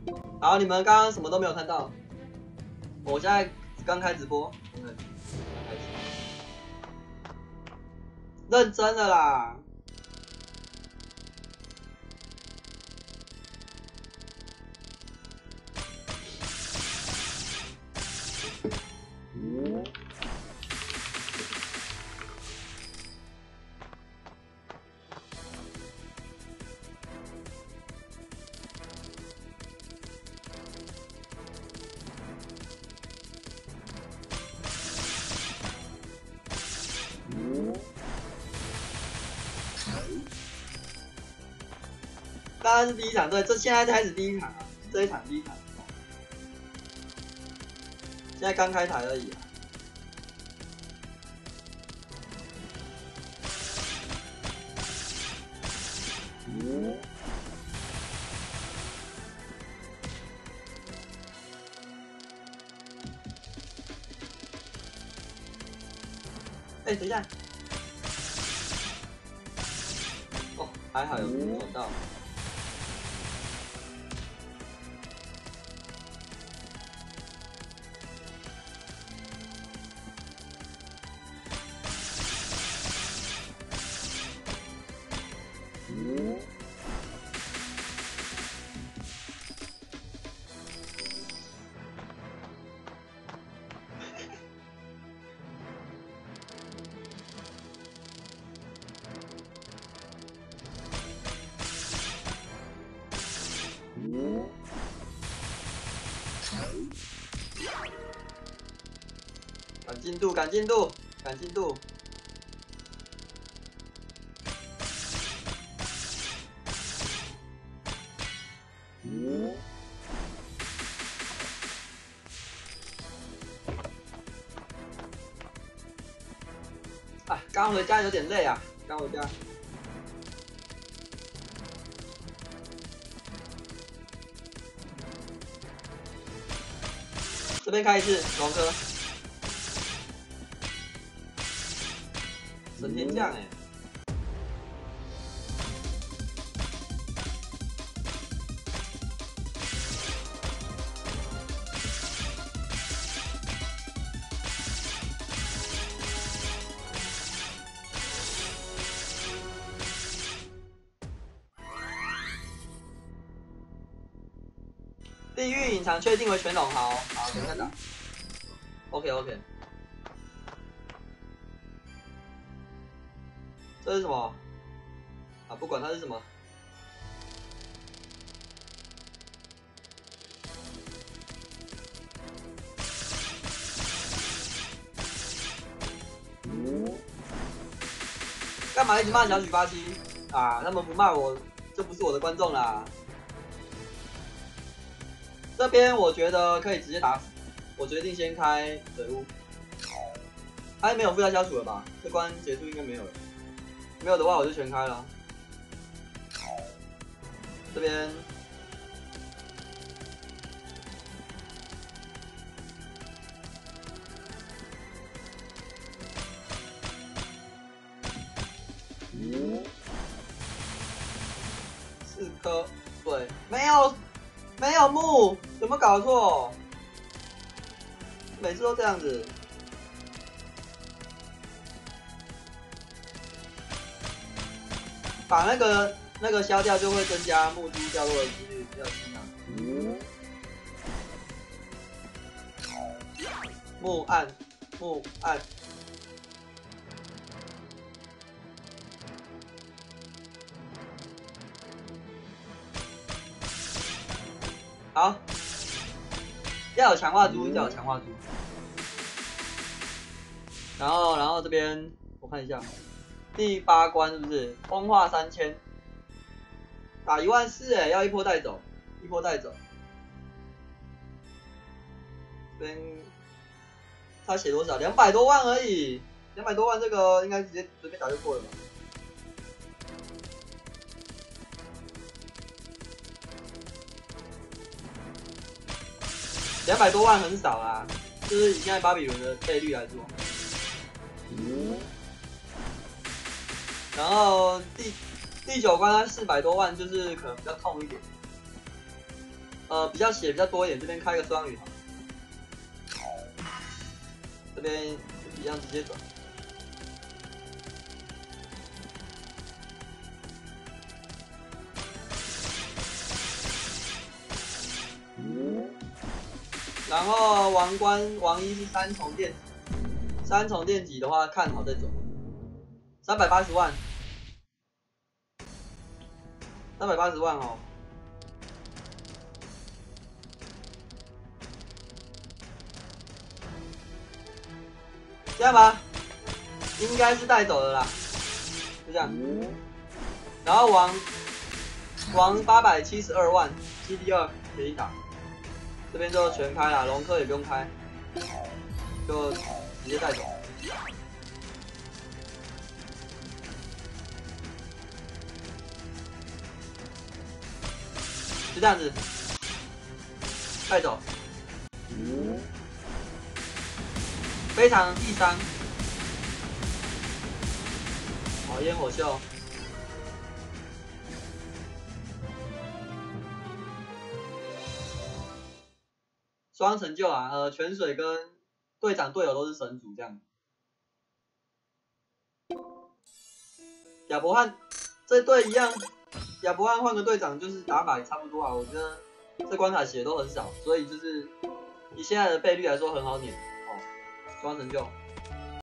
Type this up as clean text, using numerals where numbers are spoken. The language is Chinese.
好，你们刚刚什么都没有看到，我现在刚开直播，认真的啦。当然是第一场，对，这现在开始第一场啊，这一场第一场，现在刚开台而已啊。哎，等一下，哦，还好有做到。赶进度，赶进度，赶进度！啊，刚回家有点累啊，刚回家。这边开一次，龙哥。神天降哎！地狱隐藏确定为全龙，好，好，等一下打。OK。这是什么？啊，不管它是什么。干嘛一直骂小许87啊？他们不骂我，就不是我的观众啦。这边我觉得可以直接打死，我决定先开水屋。还没有附加消除了吧？这关结束应该没有了。没有的话我就全开了。这边4颗水，没有木，有没有搞错？每次都这样子。把那个消掉，就会增加木珠掉落的几率，比较轻啊。木暗。好，要有强化珠，然后这边我看一下，第8关是不是风化3000？打14000哎，要一波带走，这边他写多少？200多万而已，200多万这个应该直接随便打就过了吧？200多万很少啦，就是以现在巴比伦的倍率来说。然后第9关它400多万，就是可能比较痛一点。 比较血比较多一点，这边开个双语好。这边一样直接转。然后王一是3重电击，3重电击的话看好再走。380万，380万哦。这样吧，应该是带走了啦，就这样。然后王872万 ，CD2 可以打，这边就全开啦，龙科也不用开，就直接带走。就这样子，带走。非常易伤。好，烟火秀。双成就啊，泉水跟队长队友都是神族这样。亚伯汉这队一样，亚伯汉换个队长就是打法也差不多啊。我觉得这关卡血都很少，所以就是以现在的倍率来说很好撵哦。双成就。